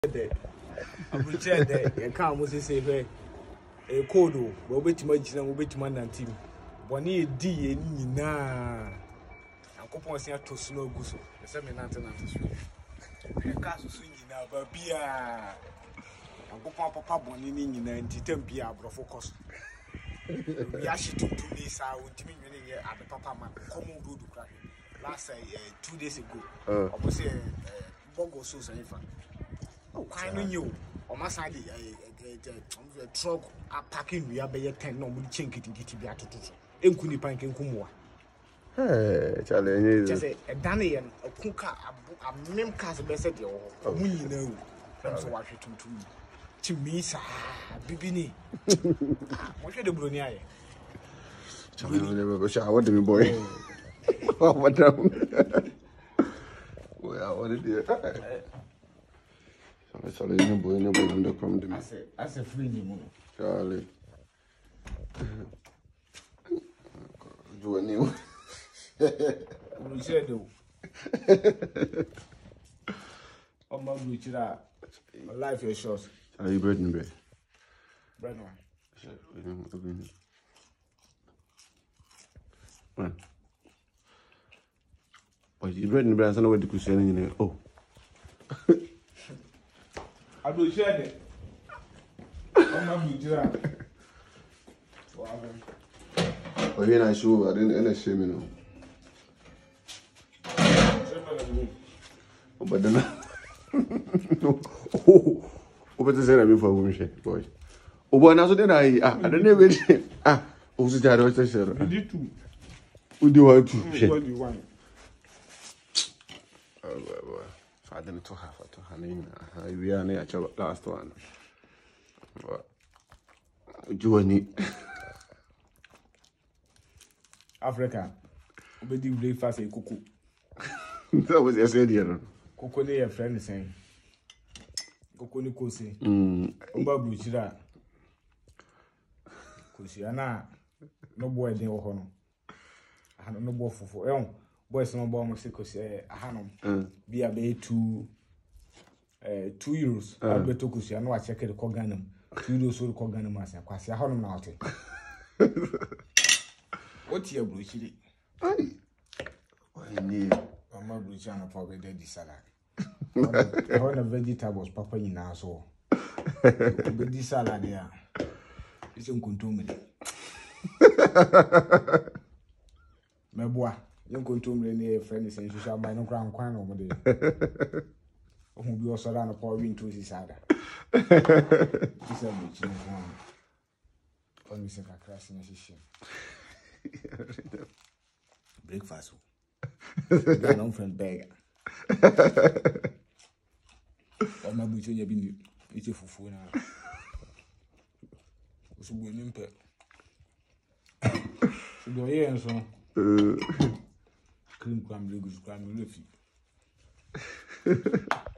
I'm pretend that you can't say, hey, a codo, but wait, my chin will be to my team. Bonnie D. Na. I could say to snow goose, the same Nantan. I can't swing now, but beer. I go papa bonnie in 90 beer, bro, focus. We actually 2 days out with me at the papa man, common good crack. Last 2 days ago, I was a Bongo Sus and infant. Oh, kind of you. On my side, a truck are packing. We are by 10 no would chink it in Tibia. And couldn't pink and Kumwa. Hey, Charlie, just a Danny and a cooker, a mem cast best at your we know. I'm so watching to me, sir, Bibini. What should the Brunia? What do you, boy? What well, what did you? I saw the boy in the come to me. I said, free you, Charlie. Do a new. We said, though. Oh, my Richard, life is short. Are you bread and bread? Bread one. But you bread and bread, I don't know what you could say in it. Oh. I will share it. Oh, my Richard. Oh, here I show, I didn't shame you. Oh, but then. Oh, but the same for women, boy. Oh, but now so then I don't know which. Oh, the jar was said. You did too. What do you want to? What do you want? Oh, I didn't to have to honey. We are near the last one. Johnny. Africa. We do breakfast in cuckoo. That was your idea. Cocoa, a friend is saying. Cocoa, Nicosi. Oba Buchira. Cosiana. No boy, they were honor. I had no boy for young boys, no bomb, say, a hanum. Be a bay €2. I bet to Cosiano, I check the Coganum. €2 will Coganum as a quasi honum out. What's your bruchidi? I need my bruchana for the salad. One of vegetables, Papa in our soul. This salad, yeah. It's uncontrollable. My boy, you control me, friend, since you shall buy no crown crown over there. Who be also around a poor wind to his side. This is a bitch. For me, say, a crash in a ship. Breakfast. Non friend beggar. Oh, my butcher, you been eating for food now. So we nimpe. So do you answer? Cream crumb, legus, crumb,